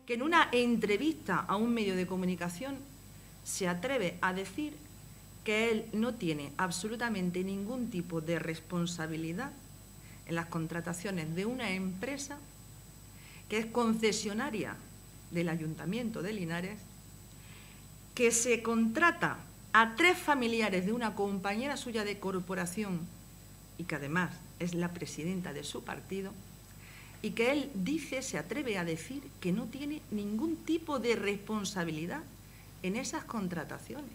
que en una entrevista a un medio de comunicación se atreve a decir que él no tiene absolutamente ningún tipo de responsabilidad en las contrataciones de una empresa que es concesionaria del Ayuntamiento de Linares, que se contrata a 3 familiares de una compañera suya de corporación y que además es la presidenta de su partido, y que él dice, se atreve a decir que no tiene ningún tipo de responsabilidad en esas contrataciones.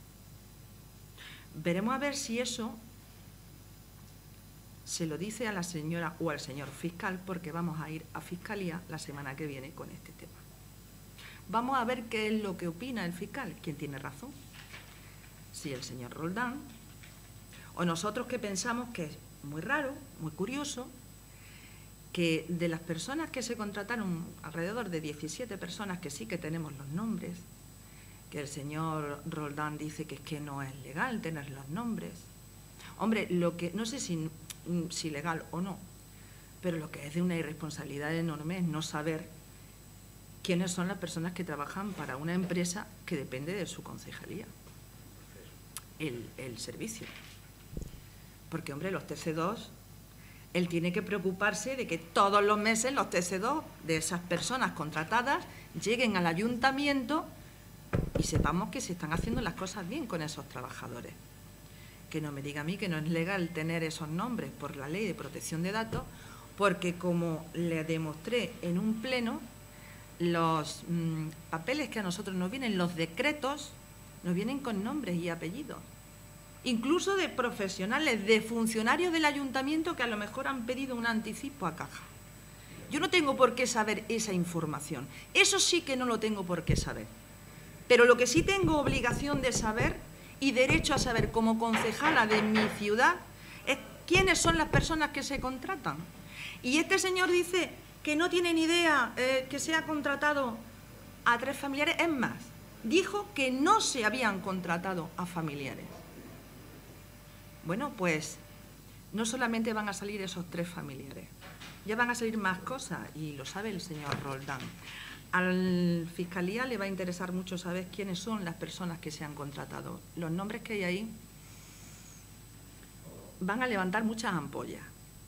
Veremos a ver si eso se lo dice a la señora o al señor fiscal, porque vamos a ir a Fiscalía la semana que viene con este tema. Vamos a ver qué es lo que opina el fiscal, quién tiene razón, si el señor Roldán o nosotros, que pensamos que es muy raro, muy curioso, que de las personas que se contrataron, alrededor de 17 personas, que sí que tenemos los nombres, que el señor Roldán dice que es que no es legal tener los nombres. Hombre, lo que no sé si legal o no, pero lo que es de una irresponsabilidad enorme es no saber quiénes son las personas que trabajan para una empresa que depende de su concejalía, el servicio. Porque, hombre, los TC2, él tiene que preocuparse de que todos los meses los TC2 de esas personas contratadas lleguen al ayuntamiento y sepamos que se están haciendo las cosas bien con esos trabajadores. Que no me diga a mí que no es legal tener esos nombres por la Ley de Protección de Datos, porque, como le demostré en un pleno, los papeles que a nosotros nos vienen, los decretos, nos vienen con nombres y apellidos. Incluso de profesionales, de funcionarios del ayuntamiento que a lo mejor han pedido un anticipo a caja. Yo no tengo por qué saber esa información. Eso sí que no lo tengo por qué saber. Pero lo que sí tengo obligación de saber y derecho a saber como concejala de mi ciudad es quiénes son las personas que se contratan. Y este señor dice que no tiene ni idea que se ha contratado a 3 familiares. Es más, dijo que no se habían contratado a familiares. Bueno, pues no solamente van a salir esos 3 familiares, ya van a salir más cosas, y lo sabe el señor Roldán. A la Fiscalía le va a interesar mucho saber quiénes son las personas que se han contratado. Los nombres que hay ahí van a levantar muchas ampollas.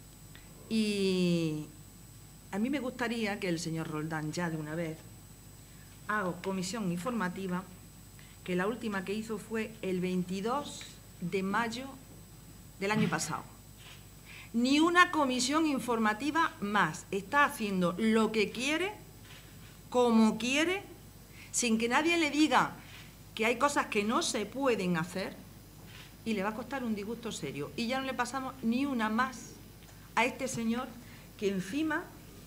Y a mí me gustaría que el señor Roldán ya de una vez haga comisión informativa, que la última que hizo fue el 22 de mayo del año pasado. Ni una comisión informativa más. Está haciendo lo que quiere, como quiere, sin que nadie le diga que hay cosas que no se pueden hacer, y le va a costar un disgusto serio. Y ya no le pasamos ni una más a este señor, que encima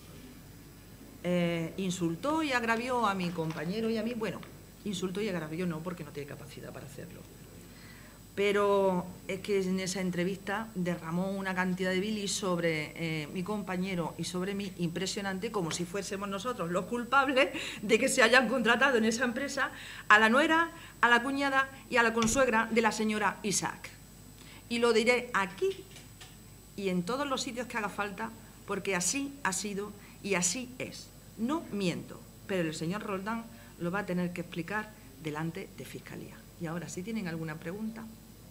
insultó y agravió a mi compañero y a mí. Bueno, insultó y agravió no, porque no tiene capacidad para hacerlo. Pero es que en esa entrevista derramó una cantidad de bilis sobre mi compañero y sobre mí impresionante, como si fuésemos nosotros los culpables de que se hayan contratado en esa empresa a la nuera, a la cuñada y a la consuegra de la señora Isaac. Y lo diré aquí y en todos los sitios que haga falta, porque así ha sido y así es. No miento, pero el señor Roldán lo va a tener que explicar delante de Fiscalía. Y ahora, si tienen alguna pregunta.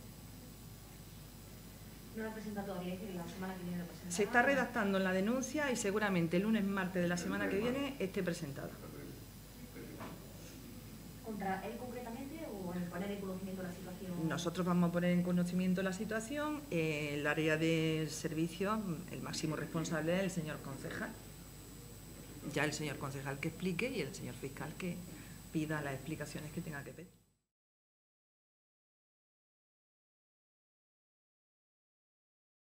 No la presenta todavía, que la semana que viene la presentará. Se está redactando en la denuncia y seguramente el lunes, martes de la semana que viene esté presentada. ¿Contra él concretamente o en poner en conocimiento la situación? Nosotros vamos a poner en conocimiento la situación. El área de servicio, el máximo responsable es el señor concejal. Ya el señor concejal que explique y el señor fiscal que pida las explicaciones que tenga que pedir.